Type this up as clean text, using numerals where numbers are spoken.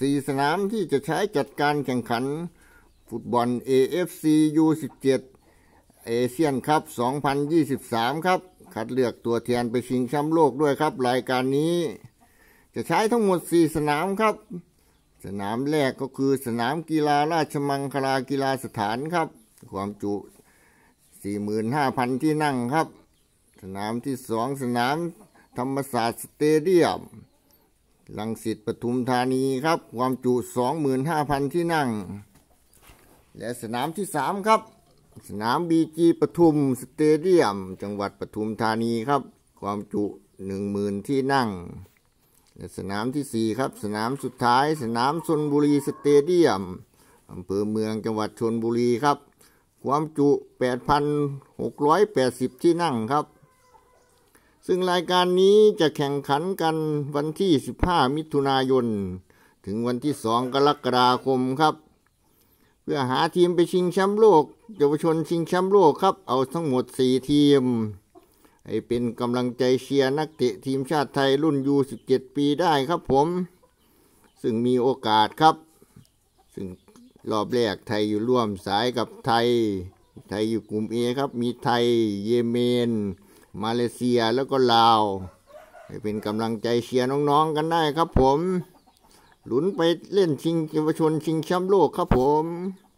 4 สนามที่จะใช้จัดการแข่งขันฟุตบอล AFC U17 เอเชียนคัพ 2023 ครับคัดเลือกตัวแทนไปชิงแชมป์โลกด้วยครับรายการนี้จะใช้ทั้งหมด4 สนามครับสนามแรกก็คือสนามกีฬาราชมังคลากีฬาสถานครับความจุ 45,000 ที่นั่งครับสนามที่2สนามธรรมศาสตร์สเตเดียมรังสิตปทุมธานีครับความจุ 25,000 ที่นั่งและสนามที่3ครับสนามBGปทุมสเตเดียมจังหวัดปทุมธานีครับความจุ 10,000 ที่นั่งและสนามที่4ครับสนามสุดท้ายสนามชลบุรีสเตเดียมอำเภอเมืองจังหวัดชลบุรีครับความจุ 8,680 ที่นั่งครับซึ่งรายการนี้จะแข่งขันกันวันที่15 มิถุนายนถึงวันที่2 กรกฎาคมครับเพื่อหาทีมไปชิงแชมป์โลกเยาวชนชิงแชมป์โลกครับเอาทั้งหมด4 ทีมให้เป็นกำลังใจเชียร์นักเตะทีมชาติไทยรุ่น U17 ปีได้ครับผมซึ่งมีโอกาสครับซึ่งรอบแรกไทยอยู่ร่วมสายกับไทยอยู่กลุ่ม A ครับมีไทยเยเมนมาเลเซียแล้วก็ลาวให้เป็นกำลังใจเชียร์น้องๆกันได้ครับผมลุ้นไปเล่นชิงเยาวชนชิงแชมป์โลกครับผม